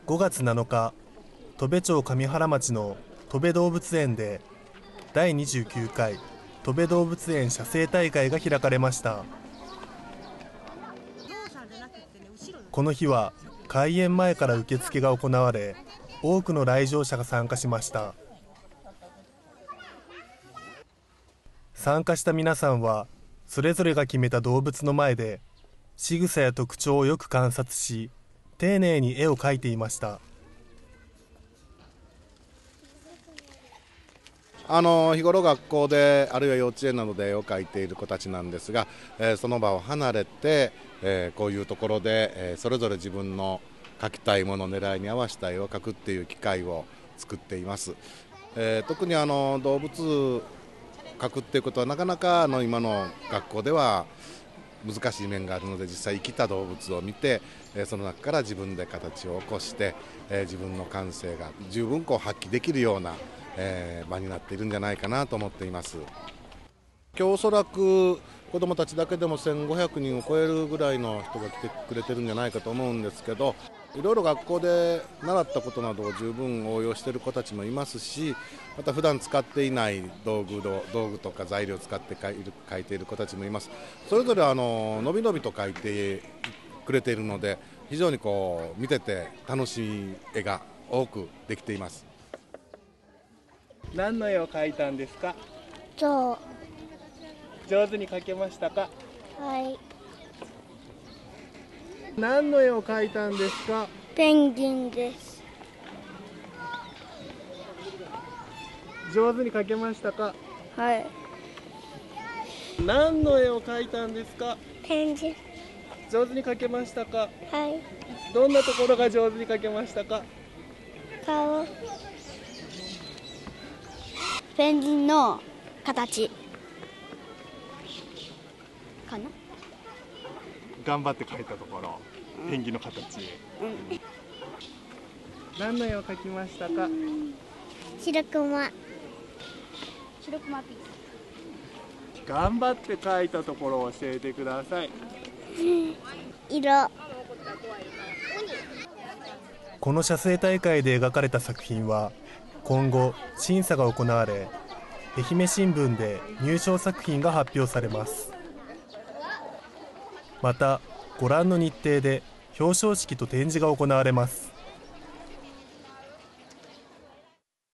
5月7日、砥部町上原町のとべ動物園で第29回とべ動物園写生大会が開かれました。この日は開園前から受付が行われ、多くの来場者が参加しました。参加した皆さんはそれぞれが決めた動物の前で仕草や特徴をよく観察し、丁寧に絵を描いていました。 日頃学校であるいは幼稚園などで絵を描いている子たちなんですが、その場を離れて、こういうところで、それぞれ自分の描きたいもの、狙いに合わせた絵を描くっていう機会を作っています。特に動物描くっていうことはなかなか今の学校では難しい面があるので、実際生きた動物を見て、その中から自分で形を起こして、自分の感性が十分発揮できるような場になっているんじゃないかなと思っています。今日おそらく子どもたちだけでも1500人を超えるぐらいの人が来てくれてるんじゃないかと思うんですけど、いろいろ学校で習ったことなどを十分応用している子たちもいますし、また普段使っていない道具とか材料を使って描いている子たちもいます。それぞれのびのびと描いてくれているので、非常に見てて楽しい絵が多くできています。 何の絵を描いたんですか？ 象。 上手に描けましたか？ はい。 何の絵を描いたんですか？ ペンギンです。 上手に描けましたか？ はい。 何の絵を描いたんですか？ ペンギン。 上手に描けましたか？ はい。 どんなところが上手に描けましたか？ 顔。ペンギンの形かな。 頑張って描いたところ、ペンギンの形。何の絵を描きましたか？ 白クマ。 頑張って描いたところを教えてください。 色。 この写生大会で描かれた作品は今後審査が行われ、愛媛新聞で入賞作品が発表されます。またご覧の日程で表彰式と展示が行われます。